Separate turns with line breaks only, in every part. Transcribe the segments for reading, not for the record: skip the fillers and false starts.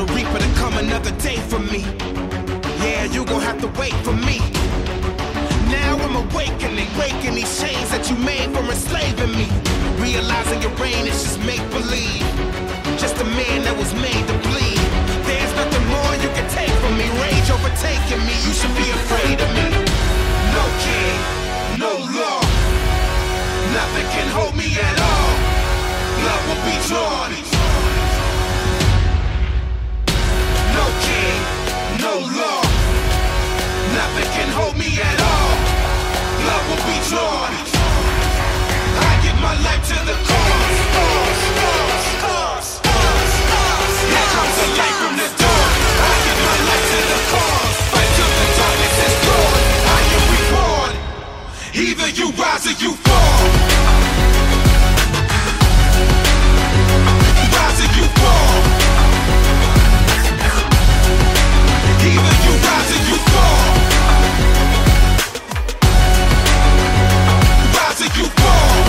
reaper to come another day for me. Yeah, you gon' have to wait for me. Now I'm awakening, breaking these chains that you made from enslaving me. Realizing your reign is just make-believe, just a man that was made to bleed. There's nothing more you can take from me. Rage overtaking me, you should be afraid of me. No king, no law, nothing can hold me at all. Love will be drawn. No king, no law, nothing can hold me at all. Love will be drawn. I give my life to the cause. Here comes the light from the dawn. I give my life to the cause. Fight till the darkness is gone. I am reborn. Either you rise or you fall. Rise or you fall. Either you rise or you fall. Rise or you fall.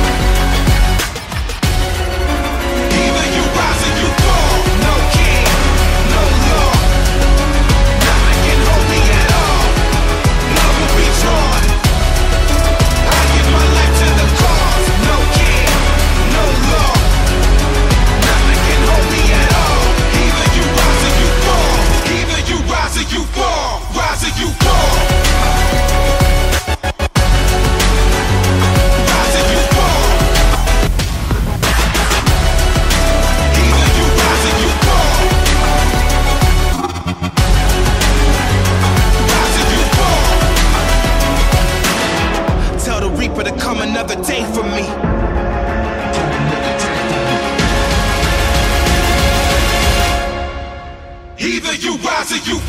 Either you rise or you fall. No king, no law, nothing can hold me at all. Love will be drawn. I give my life to the cause. No king, no law, nothing can hold me at all. Either you rise or you fall. Either you rise or you fall. Rise or you fall. Rise or you fall. Either you rise or you fall. Rise or you fall. Tell the reaper to come another day for me. Either you rise or you